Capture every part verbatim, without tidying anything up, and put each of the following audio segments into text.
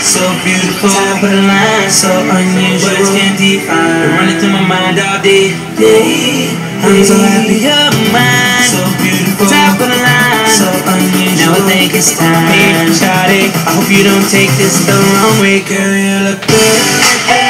so beautiful, top of the line, so unusual, words can't define. Been running through my mind all day, day. I'm so happy you're mine, so beautiful, top of the line, so unusual. Now I think it's time. Hey, shawty, I hope you don't take this the wrong way, girl. You look good.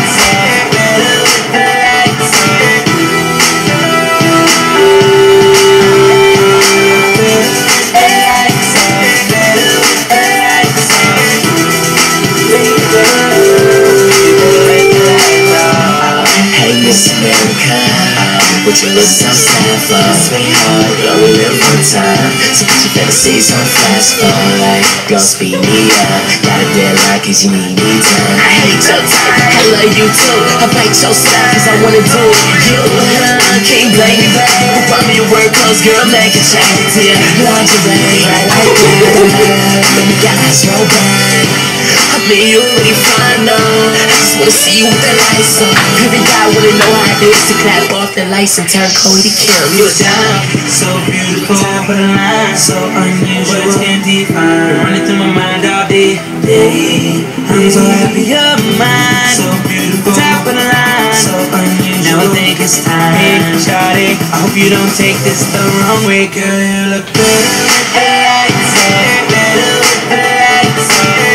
With your looks I'm sad for, sweetheart, you only live one time. So put your fantasies on fast forward, like, girl, speed me up. Got a deadline cause you need me time. I hate your time, I love you too. I bite your style cause I wanna do it with you. I can't blame you, babe. Who brought me your work clothes, girl, make a change to your lingerie. I like that, let me get eyes roll back. I mean, you really fine, though. I just wanna see you with the lights on. Every guy wanna know how it is to clap off the lights and turn Cody Kim. You a dime. So beautiful, top of the line, so unusual, words can't define. Been running through my mind all day, day. I'm so happy you're mine, so beautiful, top of the line, so unusual. Now I think it's time. Hey, shawty, I hope you don't take this the wrong way, girl. You look good. Hey, hey, better with the lights on.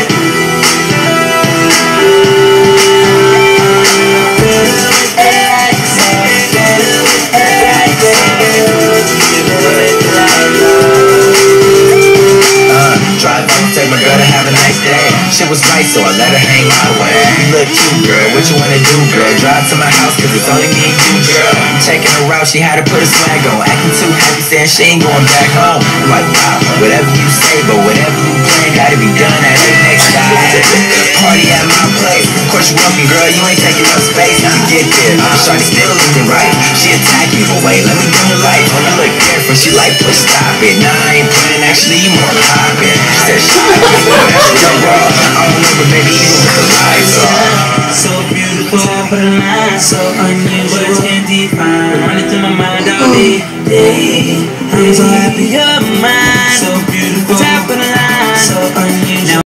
Take my girl to have a nice day. Shit was right, so I let her hang my way. You look cute, girl, what you wanna do, girl? Drive to my house, cause it's only me and you, girl. I'm checking her out, she had to put a swag on. Acting too happy, saying she ain't going back home. I'm like, wow, whatever you say, but whatever you plan, gotta be done at the next time. Party at my place. Of course you welcome, girl, you ain't taking up space. When you get there, uh, shawty still looking right. She attacked me, but wait, let me do the light. Oh, you look different, she like, push, stop it. Nah, I ain't playing, actually, you more poppin'. She said, shy, you're raw. I don't know, but baby, even with the lights on. So beautiful, top of the line, so unusual, words can't define. Running through my mind all day, day. I'm so happy you're mine, so beautiful.